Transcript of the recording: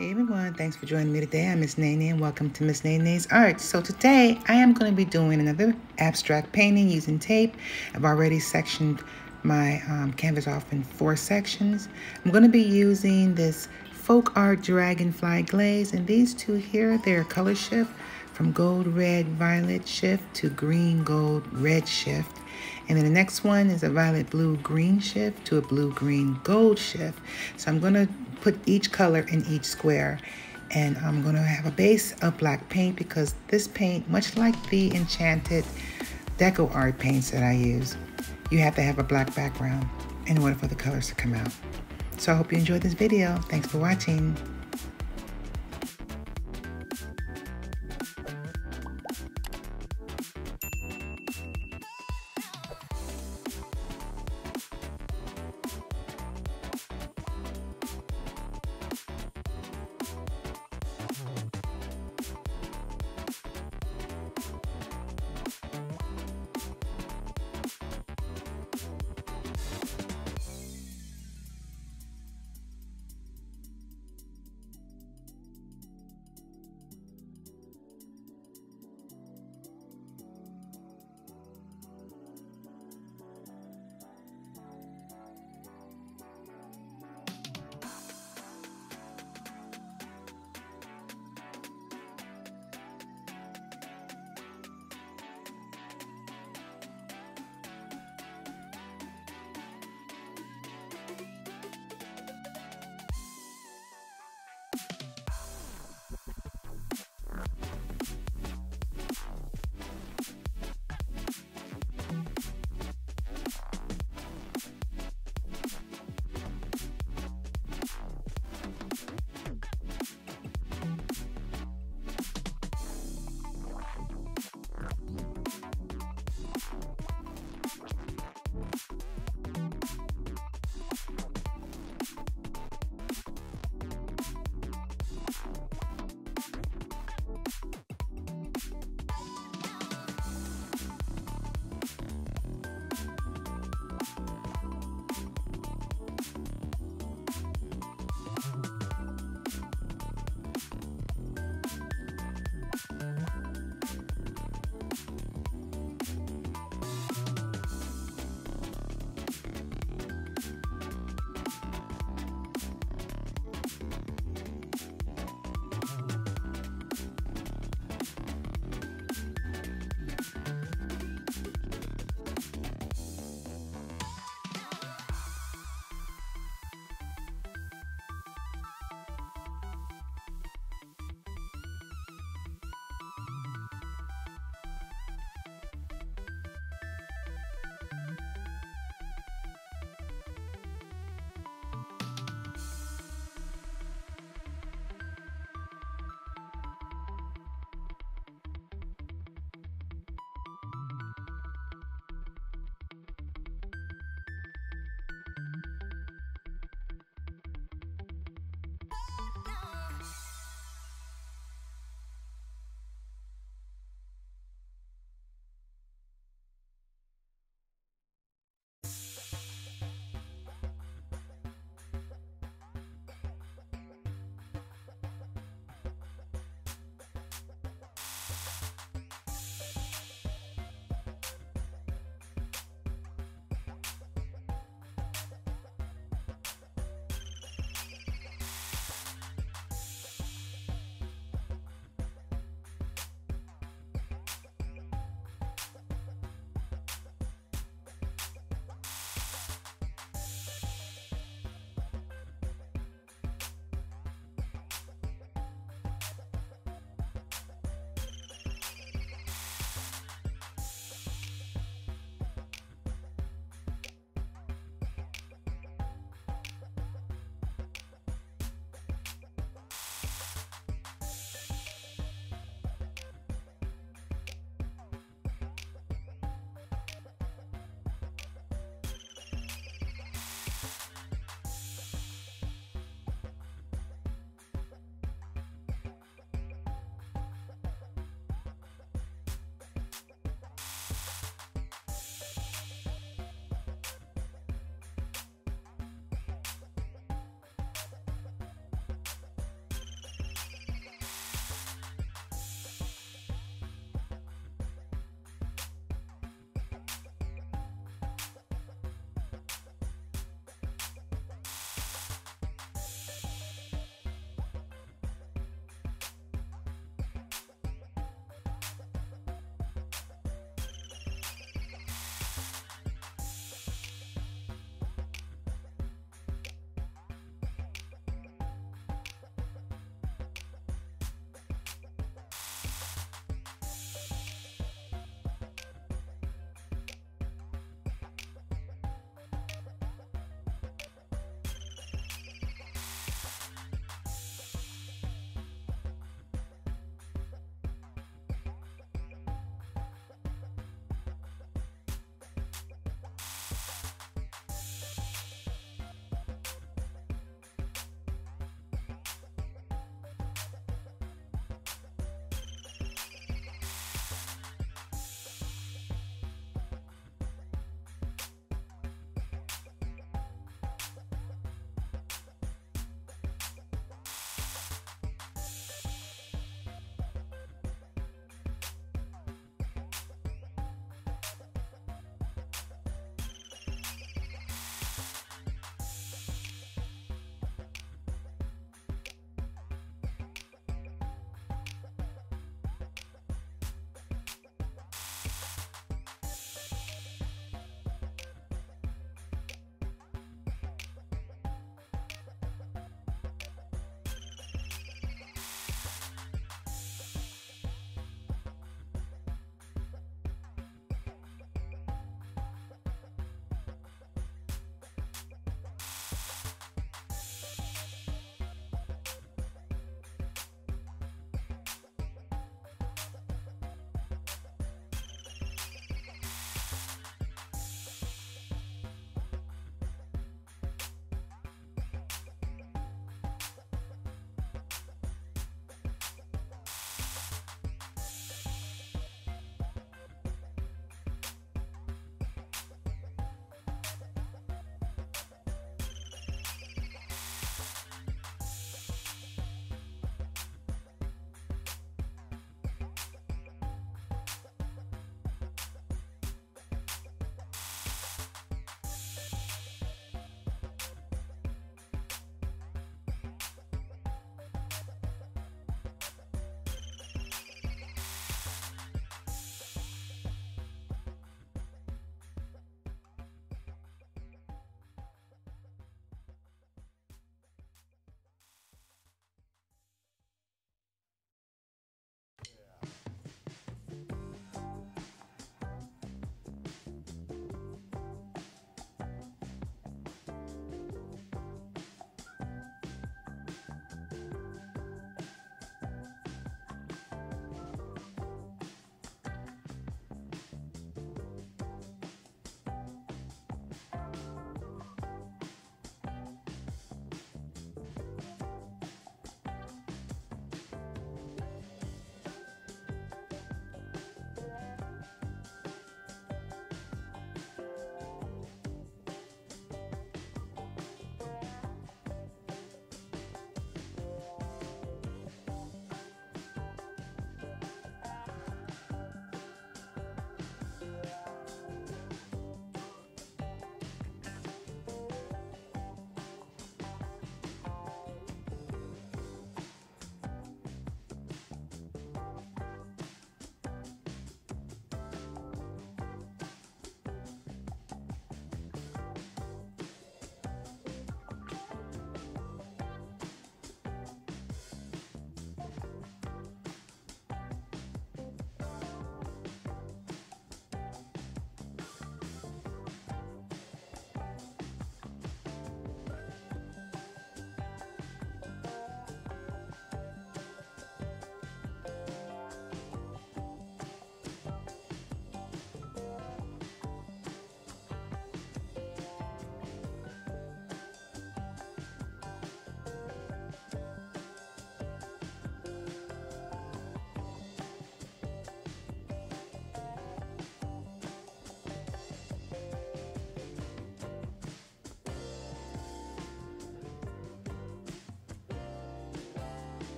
Hey everyone, thanks for joining me today. I'm Miss Nene and welcome to Miss Nene's Art. So today I am going to be doing another abstract painting using tape. I've already sectioned my canvas off in 4 sections. I'm going to be using this Folk Art Dragonfly Glaze, and these two here, they're color shift from gold, red, violet shift to green, gold, red shift. And then the next one is a violet, blue, green shift to a blue, green, gold shift. So I'm going to put each color in each square, and I'm going to have a base of black paint because this paint, much like the Enchanted Deco Art paints that I use, you have to have a black background in order for the colors to come out. So I hope you enjoyed this video. Thanks for watching.